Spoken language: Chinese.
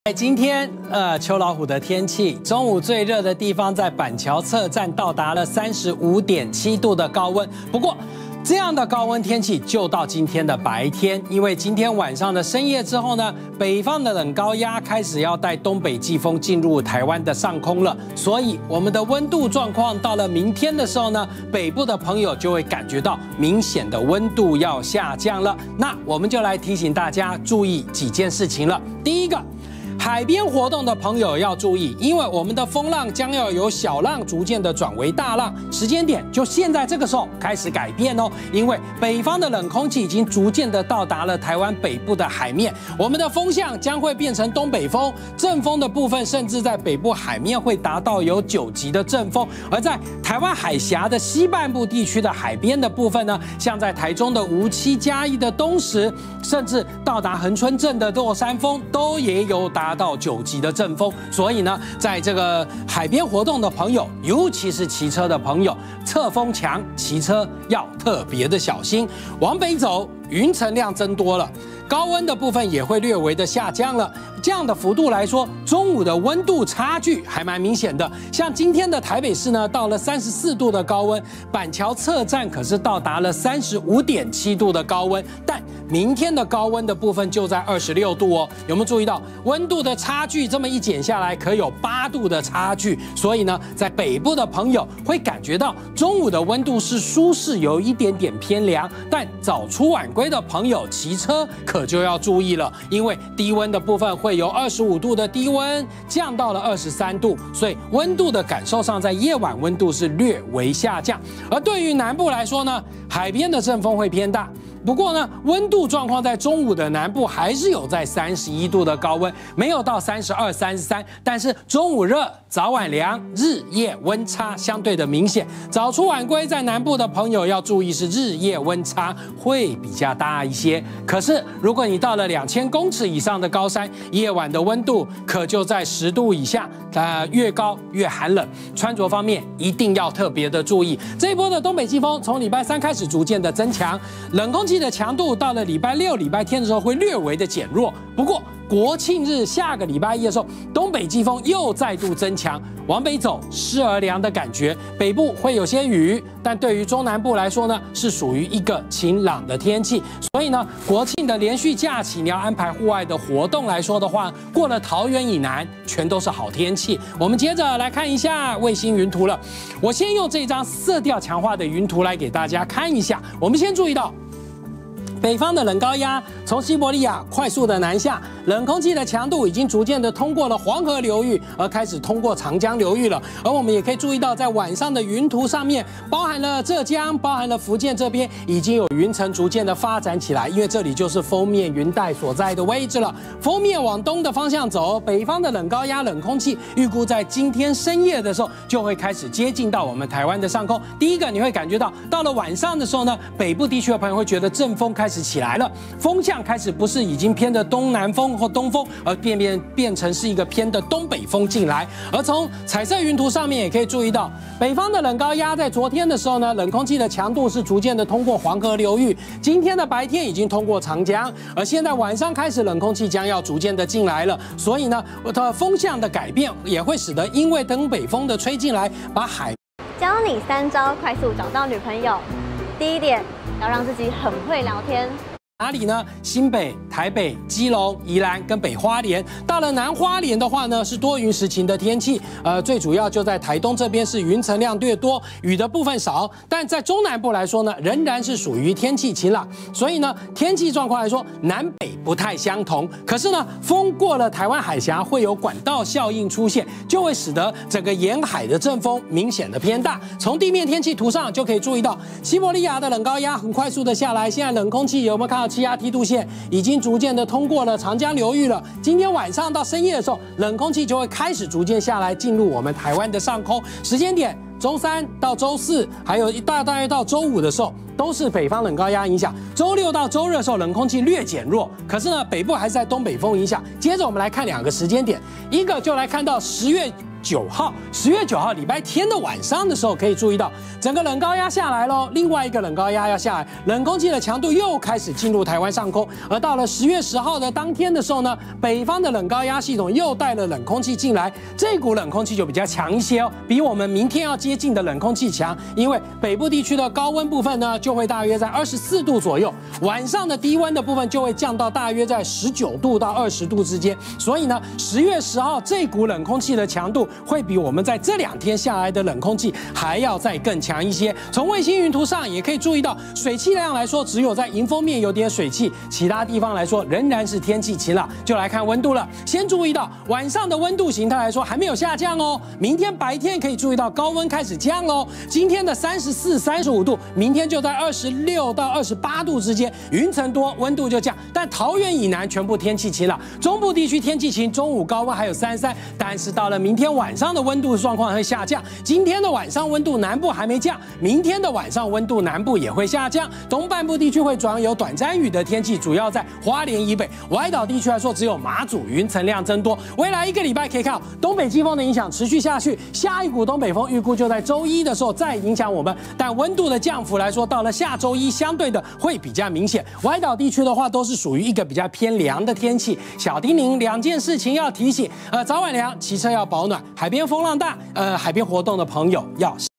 今天秋老虎的天气，中午最热的地方在板桥侧站到达了35.7度的高温。不过，这样的高温天气就到今天的白天，因为今天晚上的深夜之后呢，北方的冷高压开始要带东北季风进入台湾的上空了，所以我们的温度状况到了明天的时候呢，北部的朋友就会感觉到明显的温度要下降了。那我们就来提醒大家注意几件事情了。第一个，海边活动的朋友要注意，因为我们的风浪将要由小浪逐渐的转为大浪，时间点就现在这个时候开始改变哦。因为北方的冷空气已经逐渐的到达了台湾北部的海面，我们的风向将会变成东北风，阵风的部分甚至在北部海面会达到有9级的阵风，而在台湾海峡的西半部地区的海边的部分呢，像在台中的无期嘉义的东石，甚至到达恒春镇的落山风，都也有达到9级的阵风，所以呢，在这个海边活动的朋友，尤其是骑车的朋友，侧风强，骑车要特别的小心。往北走，云层量增多了，高温的部分也会略微的下降了。这样的幅度来说，中午的温度差距还蛮明显的。像今天的台北市呢，到了34度的高温，板桥侧站可是到达了35.7度的高温，但明天的高温的部分就在26度哦。有没有注意到温度的差距？这么一减下来，可有8度的差距。所以呢，在北部的朋友会感觉到中午的温度是舒适，有一点点偏凉。但早出晚归的朋友骑车可就要注意了，因为低温的部分会由25度的低温降到了23度，所以温度的感受上，在夜晚温度是略微下降。而对于南部来说呢，海边的阵风会偏大。不过呢，温度状况在中午的南部还是有在31度的高温，没有到32、33，但是中午热，早晚凉，日夜温差相对的明显。早出晚归在南部的朋友要注意，是日夜温差会比较大一些。可是如果你到了2000公尺以上的高山，夜晚的温度可就在10度以下，越高越寒冷，穿着方面一定要特别的注意。这一波的东北季风从礼拜3开始逐渐的增强，冷空气的强度到了礼拜6、礼拜天的时候会略微的减弱。不过国庆日下个礼拜1的时候，东北季风又再度增强，往北走湿而凉的感觉，北部会有些雨，但对于中南部来说呢，是属于一个晴朗的天气。所以呢，国庆的连续假期，你要安排户外的活动来说的话，过了桃园以南，全都是好天气。我们接着来看一下卫星云图了。我先用这张色调强化的云图来给大家看一下。我们先注意到，北方的冷高压从西伯利亚快速的南下，冷空气的强度已经逐渐的通过了黄河流域，而开始通过长江流域了。而我们也可以注意到，在晚上的云图上面，包含了浙江、包含了福建这边，已经有云层逐渐的发展起来，因为这里就是锋面云带所在的位置了。锋面往东的方向走，北方的冷高压冷空气预估在今天深夜的时候就会开始接近到我们台湾的上空。第一个，你会感觉到了晚上的时候呢，北部地区的朋友会觉得阵风开始起来了，风向开始不是已经偏的东南风或东风，而变成是一个偏的东北风进来。而从彩色云图上面也可以注意到，北方的冷高压在昨天的时候呢，冷空气的强度是逐渐的通过黄河流域，今天的白天已经通过长江，而现在晚上开始冷空气将要逐渐的进来了，所以呢，它风向的改变也会使得因为东北风的吹进来，把海教你3招快速找到女朋友。第一点，要让自己很会聊天。 哪里呢？新北、台北、基隆、宜兰跟北花莲。到了南花莲的话呢，是多云时晴的天气。最主要就在台东这边是云层量略多，雨的部分少。但在中南部来说呢，仍然是属于天气晴朗。所以呢，天气状况来说，南北不太相同。可是呢，风过了台湾海峡，会有管道效应出现，就会使得整个沿海的阵风明显的偏大。从地面天气图上就可以注意到，西伯利亚的冷高压很快速的下来，现在冷空气有没有看到？气压梯度线已经逐渐的通过了长江流域了。今天晚上到深夜的时候，冷空气就会开始逐渐下来，进入我们台湾的上空。时间点，周3到周4，还有大约到周5的时候，都是北方冷高压影响。周6到周日的时候，冷空气略减弱，可是呢，北部还是在东北风影响。接着我们来看2个时间点，一个就来看到10月 9号，10月9号礼拜天的晚上的时候，可以注意到整个冷高压下来喽，另外一个冷高压要下来，冷空气的强度又开始进入台湾上空。而到了10月10号的当天的时候呢，北方的冷高压系统又带了冷空气进来，这股冷空气就比较强一些哦，比我们明天要接近的冷空气强，因为北部地区的高温部分呢，就会大约在24度左右，晚上的低温的部分就会降到大约在19度到20度之间。所以呢，10月10号这股冷空气的强度会比我们在这2天下来的冷空气还要再更强一些。从卫星云图上也可以注意到，水汽量来说，只有在迎风面有点水汽，其他地方来说仍然是天气晴朗。就来看温度了，先注意到晚上的温度形态来说还没有下降哦，明天白天可以注意到高温开始降喽。今天的34、35度，明天就在26到28度之间，云层多，温度就降。但桃园以南全部天气晴朗，中部地区天气晴，中午高温还有33，但是到了明天晚上的温度状况会下降。今天的晚上温度南部还没降，明天的晚上温度南部也会下降。东半部地区会转有短暂雨的天气，主要在花莲以北，外岛地区来说只有马祖云层量增多。未来1个礼拜可以看到东北季风的影响持续下去，下一股东北风预估就在周一的时候再影响我们，但温度的降幅来说，到了下周一相对的会比较明显。外岛地区的话都是属于一个比较偏凉的天气。小叮咛2件事情要提醒，早晚凉，骑车要保暖，海边风浪大，海边活动的朋友要